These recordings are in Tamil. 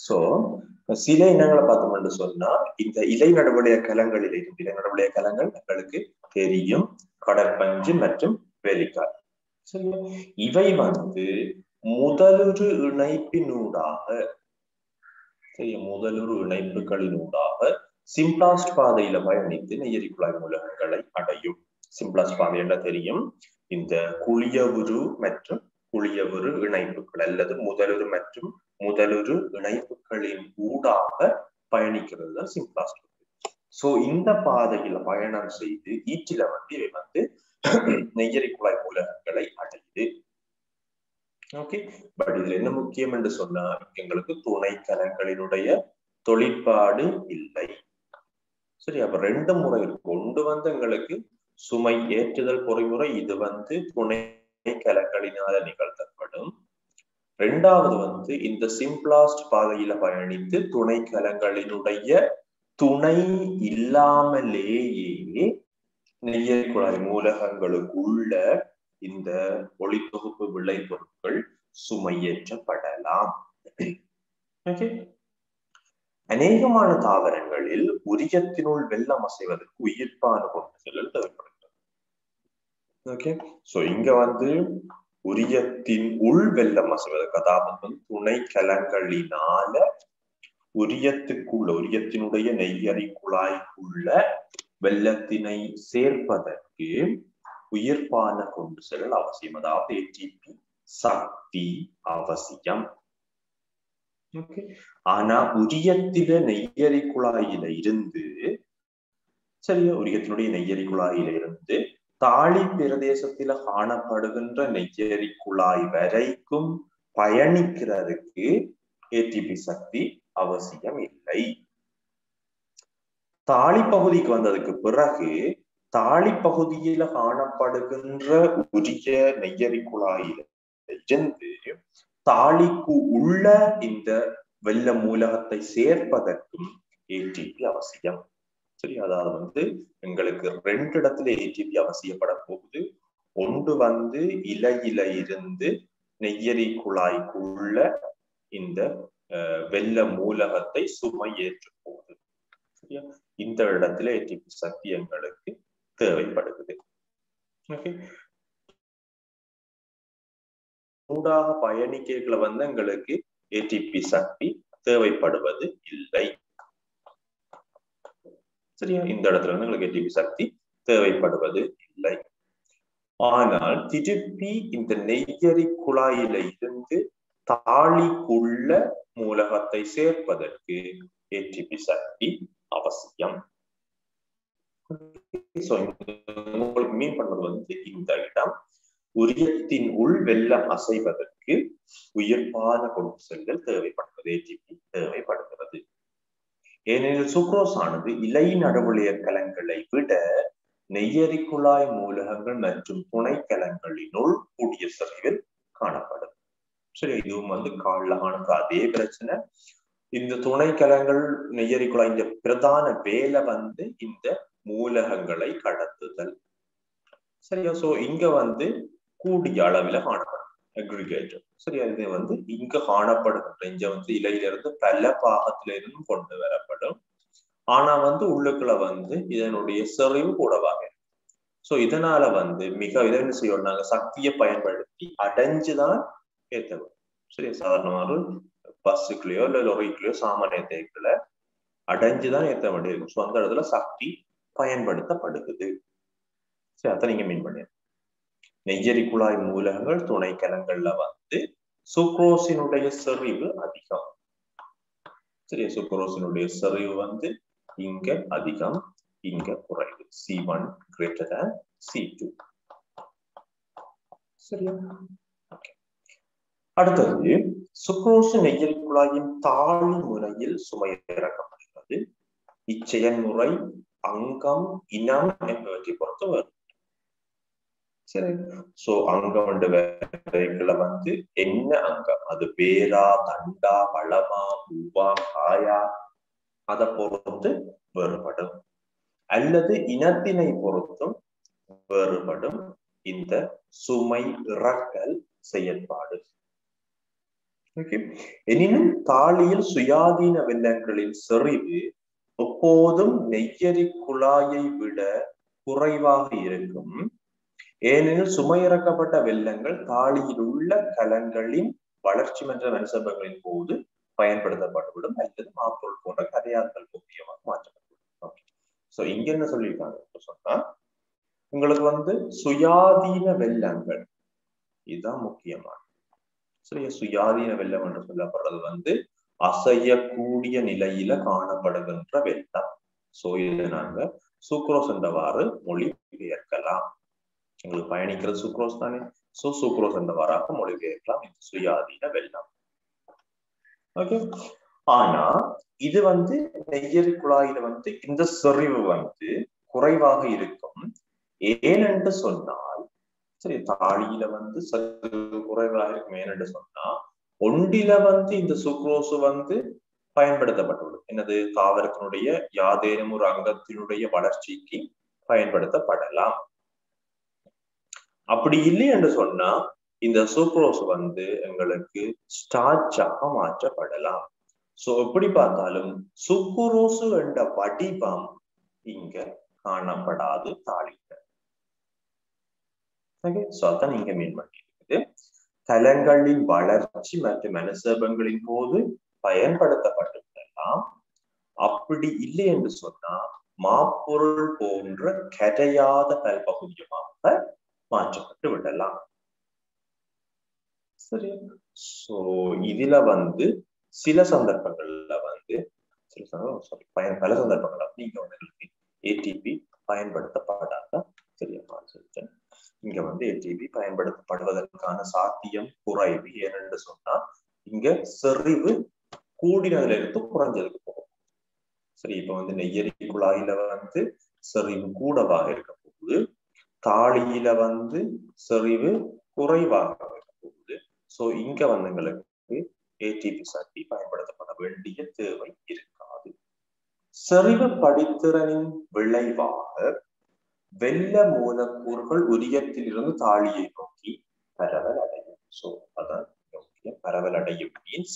சோ சில இனங்களை பார்த்தோம்னு சொன்னா இந்த இலை நடவடிய கலங்களில் இருந்து இலை நடவடிய கலங்கள் எங்களுக்கு தெரியும், கடற்பஞ்சு மற்றும் வேலிக்காய். சரியா, இவை வந்து முதலுறு இணைப்பினூடாக முதலுறு இணைப்புகளினூடாக சிம்பிளாஸ்ட் பாதையில பயணித்து நெய்யரி குழாய் மூலகங்களை அடையும். சிம்பிளாஸ்ட் பாதை என்ன தெரியும், இந்த குளியவுரு மற்றும் குளியவுரு இணைப்புகள் அல்லது முதலுறு மற்றும் முதலுறு இணைப்புகளின் ஊடாக பயணிக்கிறது தான் சிம்பிளாஸ்ட். சோ இந்த பாதையில பயணம் செய்து ஈற்றில வந்து இவை வந்து நெய்யரி குழாய் மூலகங்களை அடையுது. ஓகே, பட் இதுல என்ன முக்கியம் என்று சொன்னா எங்களுக்கு துணை கலங்களினுடைய தொழிற்பாடு இல்லை. சரி, அப்ப ரெண்டு முறை இருக்கு. ஒன்று வந்து எங்களுக்கு சுமை ஏற்றுதல் பொறிமுறை, இது வந்து துணை கலங்களினால நிகழ்த்தப்படும். ரெண்டாவது வந்து இந்த சிம்பிளாஸ்ட் பாதையில பயணித்து துணை கலங்களினுடைய துணை இல்லாமலேயே நெய்யரி குழாய் மூலகங்களுக்குள்ள இந்த ஒளித்தொகுப்பு விளைபொருட்கள் சுமையேற்றப்படலாம். அநேகமான தாவரங்களில் உரியத்தினுள் வெள்ளம் அசைவதற்கு உயிர்ப்பான பொருட்கள் தேவைப்படுகிறது. ஓகே, சோ இங்க வந்து உரியத்தின் உள் வெள்ளம் அசைவதற்கு, அதாவது துணை கலங்களினால உரியத்தினுடைய நெய்யரி குழாய்க்குள்ள வெள்ளத்தினை சேர்ப்பதற்கு உயிர்ப்பான கொண்டு செல்லல் அவசியம், அதாவது ஏடிபி சக்தி அவசியம். ஆனா உரியத்தில நெய்யரி குழாயில இருந்து சரியா உரியத்தினுடைய நெய்யரி குழாயில இருந்து தாழி பிரதேசத்தில காணப்படுகின்ற நெய்யரி குழாய் வரைக்கும் பயணிக்கிறதுக்கு ஏடிபி சக்தி அவசியம் இல்லை. தாழி பகுதிக்கு வந்ததுக்கு பிறகு தாழி பகுதியில காணப்படுகின்ற உரிய நெய்யரி குழாயில இருந்து தாழிக்கு உள்ள இந்த வெள்ள மூலகத்தை சேர்ப்பதற்கும் ஏடிபி அவசியம். சரி, அதாவது வந்து எங்களுக்கு ரெண்டு இடத்துல ஏடிபி அவசியப்பட போகுது. ஒன்று வந்து இலையில இருந்து நெய்யரி குழாய்க்குள்ள இந்த வெள்ள மூலகத்தை சுமை ஏற்று போகுது. சரியா, இந்த இடத்துல ஏடிபி சக்தி எங்களுக்கு தேவைப்படுகிறது. ஓகே, ஊடாக பயணிக்கைகளை வந்து எங்களுக்கு ஏடிபி சக்தி தேவைப்படுவது இல்லை. சரியா, இந்த இடத்துல வந்து எங்களுக்கு ஏடிபி சக்தி தேவைப்படுவது இல்லை. ஆனால் திருப்பி இந்த நெய்யரி குழாயில இருந்து தாழிக்குள்ள மூலகத்தை சேர்ப்பதற்கு ஏடிபி சக்தி அவசியம். உங்களுக்கு மீன் பண்றது வந்து இந்த இடம் உரியத்தின் உள் வெள்ளம் அசைவதற்கு உயிர்ப்பான கொண்டு செல்கள் தேவைப்படுகிறது, ஏடிபி தேவைப்படுகிறது. ஏனெனில் சுக்ரோஸ் ஆனது இலை நடுவழிய கலங்களை விட நெய்யரி குழாய் மூலகங்கள் மற்றும் துணை கலங்களினுள் கூடிய செறிவில் காணப்படும். சரி, இதுவும் வந்து காலில் காணுற அதே பிரச்சனை. இந்த துணை கலங்கள் நெய்யரி குழாய் இந்த பிரதான வேலை வந்து இந்த மூலகங்களை கடத்துதல். சரியா, சோ இங்க வந்து கூடிய அளவில் காணப்படும் அக்ரிகேட்டர். சரியா, இது வந்து இங்க காணப்படுகின்ற இங்க வந்து இலையிலிருந்து பல பாகத்தில இருந்தும் கொண்டு வரப்படும். ஆனா வந்து உள்ளுக்குள்ள வந்து இதனுடைய செறிவு கூடவாக. சோ இதனால வந்து மிக இதை என்ன செய்வோம், நாங்க சக்தியை பயன்படுத்தி அடைஞ்சுதான் ஏற்றணும். சரியா, சாதாரணமாக பஸ்ஸுக்குள்ளயோ இல்ல லொரிக்குள்ளயோ சாமானிய தேய்க்குள்ள அடைஞ்சுதான் ஏற்ற வேண்டியிருக்கும். ஸோ அந்த இடத்துல சக்தி பயன்படுத்தப்படுகிறது. சரி, அதை நீங்க மீன் பண்ணி நெய்யரி குழாய் மூலகங்கள் துணை கலங்கள்ல வந்து சுக்ரோசினுடைய செறிவு அதிகம். சரியா, சுக்ரோசினுடைய செறிவு வந்து இங்க அதிகம், இங்க குறைவு. C1 greater than C2. சரியா, அடுத்தது சுக்ரோஸ் நெய்யரி குழாயின் தாழ் முறையில் சுமை இறக்கப்படுகிறது. இச்செயல்முறை அங்கம் இனம் என்பவற்றை பொறுத்து வரும். சரி, சோ அங்கம் வந்து என்ன அங்கம், அது வேரா தண்டா பழமா பூவா காயா அதை பொறுத்து வேறுபடும், அல்லது இனத்தினை பொறுத்தும் வேறுபடும் இந்த சுமை இறக்கல் செயற்பாடு. ஓகே. எனினும் தாளியில் சுயாதீன வெள்ளங்களின் செறிவு எப்போதும் நெய்யரி குழாயை விட குறைவாக இருக்கும். ஏனெனில் சுமையிறக்கப்பட்ட வெள்ளங்கள் தாளியில் உள்ள கலங்களின் வளர்ச்சி மன்ற மனுசபங்களின் போது பயன்படுத்தப்பட்டுவிடும் அல்லது மாப்பொருள் போன்ற கரையான்கள் முக்கியமாக மாற்றப்படும். சோ இங்க என்ன சொல்லியிருக்காங்க சொன்னா, உங்களுக்கு சுயாதீன வெள்ளங்கள் இதுதான் முக்கியமான. சரி, சுயாதீன வெள்ளம் என்று சொல்லப்படுறது அசையக்கூடிய நிலையில காணப்படுகின்ற வெள்ளம். சோ இதை நாங்க சுக்ரோஸ் என்றவாறு மொழிபெயர்க்கலாம். உங்களுக்கு பயணிக்கிறது சுக்ரோஸ் தானே. சோ சுக்ரோஸ் என்றவாறாக மொழிபெயர்க்கலாம் இந்த சுயாதீன வெள்ளம். ஓகே. ஆனா இது நெய்யரி குழாயில இந்த செறிவு குறைவாக இருக்கும். ஏனென்று சொன்னால், சரி, தாளியில செறிவு குறைவாக இருக்கும். ஏனென்று சொன்னா ஒன்றில இந்த சுக்ரோஸ் பயன்படுத்தப்பட்டுள்ளது. என்னது? தாவரத்தினுடைய யாதேனும் ஒரு அங்கத்தினுடைய வளர்ச்சிக்கு பயன்படுத்தப்படலாம். அப்படி இல்லை என்று சொன்னா இந்த சுக்ரோஸ் எங்களுக்கு ஸ்டார்ச்சாக மாற்றப்படலாம். சோ எப்படி பார்த்தாலும் சுக்ரோஸ் என்ற வடிவம் இங்க காணப்படாது தாளில. அதான் இங்க மீன் பண்ணியிருக்குது. கலங்களின் வளர்ச்சி மற்றும் மனசேபங்களின் போது பயன்படுத்தப்பட்டிருக்கலாம். அப்படி இல்லை என்று சொன்னா மாப்பொருள் போன்ற கரையாத பல்பகுதியமாக மாற்றப்பட்டு விடலாம். சரி. சோ இதுல சில சந்தர்ப்பங்கள்ல பல சந்தர்ப்பங்கள்ல நீங்க உங்களுக்கு ஏடிபி பயன்படுத்தப்படாத. சரியா சொல்லிட்டேன். இங்க ஏடிபி பயன்படுத்தப்படுவதற்கான சாத்தியம் குறைவு. ஏனென்று சொன்னா இங்க செறிவு கூடினதுல இருந்து குறைஞ்சதுக்கு போகும். சரி, இப்ப நெய்யரி குழாயில செறிவு கூடவாக இருக்க போகுது, தாளியில செறிவு குறைவாக இருக்க போகுது. சோ இங்க எங்களுக்கு ஏடிபி சக்தி பயன்படுத்தப்பட வேண்டிய தேவை இருக்காது. செறிவு படித்திறனின் விளைவாக வெள்ள மூலக்கூறுகள் உரியத்தில் இருந்து தாளியை நோக்கி பரவல் அடையும். சோ அதான் பரவல் அடையும் மீன்ஸ்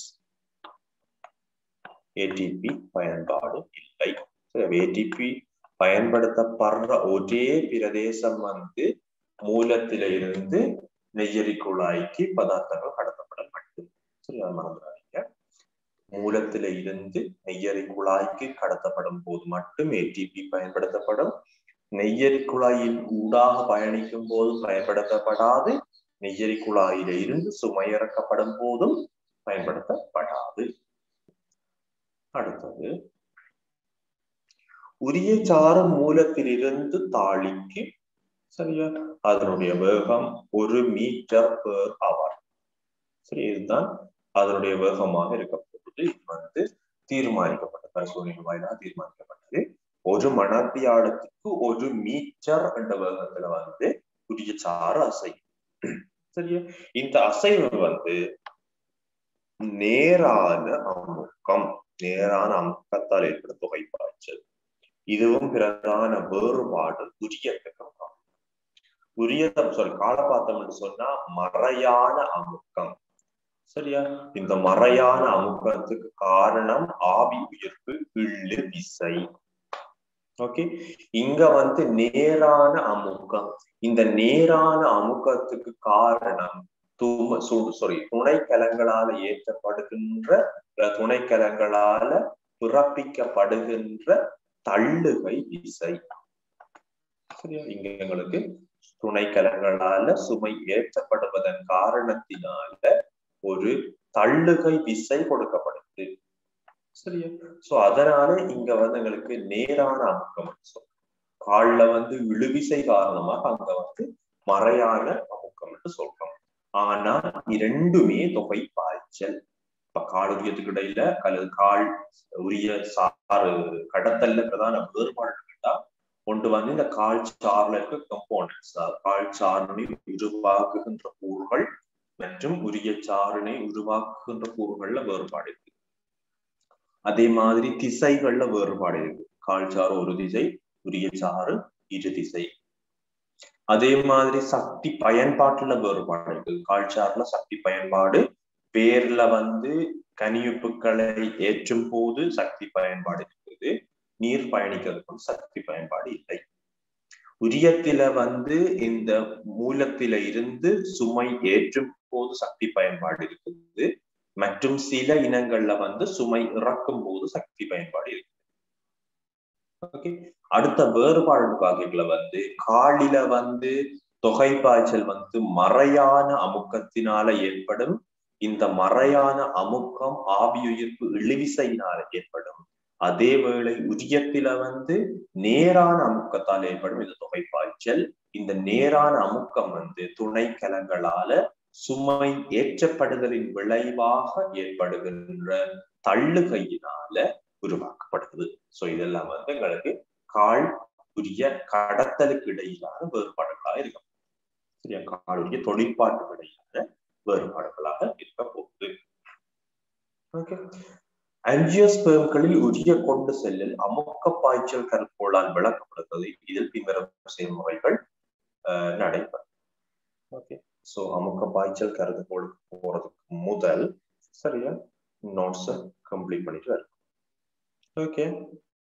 ஏடிபி பயன்பாடு இல்லை. ஏடிபி பயன்படுத்தப்படுற ஒரே பிரதேசம் மூலத்தில இருந்து நெய்யரி குழாய்க்கு பதார்த்தங்கள் கடத்தப்பட மட்டும். சரி, அது மறந்துடாதீங்க. மூலத்தில இருந்து நெய்யரி குழாய்க்கு கடத்தப்படும் போது மட்டும் ஏடிபி பயன்படுத்தப்படும். நெய்யரி குழாயின் ஊடாக பயணிக்கும் போது பயன்படுத்தப்படாது. நெய்யரி குழாயில இருந்து சுமையிறக்கப்படும் போதும் பயன்படுத்தப்படாது. அடுத்தது, உரிய சாறு மூலத்திலிருந்து தாளிக்கு, சரியா, அதனுடைய வேகம் 1 மீட்டர்/ஹவர். சரி, இதுதான் அதனுடைய வேகமாக இருக்க போகுது. இது தீர்மானிக்கப்பட்ட பரிசோதனை வாயிலாக தீர்மானிக்கப்பட்டது. 1 மணத்தியாலத்துக்கு 1 மீட்டர் என்ற வேகத்துல உரிய சாறு அசையும். சரியா, இந்த அசைவு நேரான அமுக்கத்தால் ஏற்படும் தொகை பாய்ச்சல். இதுவும் பிரதான வேறுபாடு உரியத்துக்கும். காலபாத்தம் என்று சொன்னா மறையான அமுக்கம். சரியா, இந்த மறையான அமுக்கத்துக்கு காரணம் ஆவி உயர்வு இழு விசை. ஓகே, இங்க நேரான அமுக்கம். இந்த நேரான அமுக்கத்துக்கு காரணம் துணைக்கலங்களால ஏற்றப்படுகின்ற, துணைக்கலங்களால பிறப்பிக்கப்படுகின்ற தள்ளுகை விசை. சரியா, இங்க எங்களுக்கு துணைக்கலங்களால சுமை ஏற்றப்படுவதன் காரணத்தினால ஒரு தள்ளுகை விசை கொடுக்கப்படுது. சரியா, சோ அதனால இங்க எங்களுக்கு நேரான அமுக்கம் கால்ல இழுவிசை காரணமாக அங்க மறையான அமுக்கம் என்று சொல்றோம். ஆனா இரண்டுமே தொகை பாய்ச்சல். இப்ப கால் உரியத்துக்கு இடையில அல்லது கால் உரிய சாறு கடத்தல்ல பிரதான வேறுபாடு கேட்டா ஒன்று இந்த கால் சார்ல இருக்க கம்போனன்ட்ஸ், கால் சாறினை உருவாக்குகின்ற கூறுகள் மற்றும் உரிய சாறினை உருவாக்குகின்ற கூறுகள்ல வேறுபாடு இருக்கு. அதே மாதிரி திசைகள்ல வேறுபாடு இருக்கு. கால் சாறு ஒரு திசை, உரிய சாறு இரு திசை. அதே மாதிரி சக்தி பயன்பாட்டுல வேறுபாடு இருக்கு. கால் சாறுல சக்தி பயன்பாடு பேர்ல வந்து கனியுப்புக்களை ஏற்றும் போது சக்தி பயன்பாடு இருக்குது, நீர் பயணிக்கிறதுக்கும் சக்தி பயன்பாடு இல்லை. உரியத்தில வந்து இந்த மூலத்தில இருந்து சுமை ஏற்றும் போது சக்தி பயன்பாடு இருக்குது, மற்றும் சில இனங்கள்ல வந்து சுமை இறக்கும் போது சக்தி பயன்பாடு இருக்கு. ஓகே, அடுத்த வேறுபாடு வகைகளை வந்து காலில வந்து தொகை பாய்ச்சல் வந்து மறையான அமுக்கத்தினால ஏற்படும். இந்த மறையான அமுக்கம் ஆவியுயிர்ப்பு இழுவிசையினால ஏற்படும். அதே வேளை உரியத்தில வந்து நேரான அமுக்கத்தால் ஏற்படும் இந்த தொகை பாய்ச்சல். இந்த நேரான அமுக்கம் வந்து துணைக்கலங்களால சுமை ஏற்றப்படுதலின் விளைவாக ஏற்படுகின்ற தள்ளுகையினால உருவாக்கப்படுகிறது. சோ இதெல்லாம் வந்து எங்களுக்கு கால் உரிய கடத்தலுக்கு இடையிலான வேறுபாடுகளாக இருக்கும். சரியா, காலுடைய தொழிற்பாட்டுக்கு இடையிலான வேறுபாடுகளாக இருக்க போகுது. ஓகே, ஆஞ்சியோஸ்பெர்ம்களில் உரிய கொண்டு செல்லல் அமுக்க பாய்ச்சல் கருப்போலால் விளக்கப்படுகிறது. இதில் பின்வரும் செயல்முறைகள் நடைபெறும். ஓகே, சோ அமுக்க பாய்ச்சல் கருதுகோளுக்கு போறதுக்கு முதல் சரியா நோட்ஸை கம்ப்ளீட் பண்ணிட்டு வரும். ஓகே.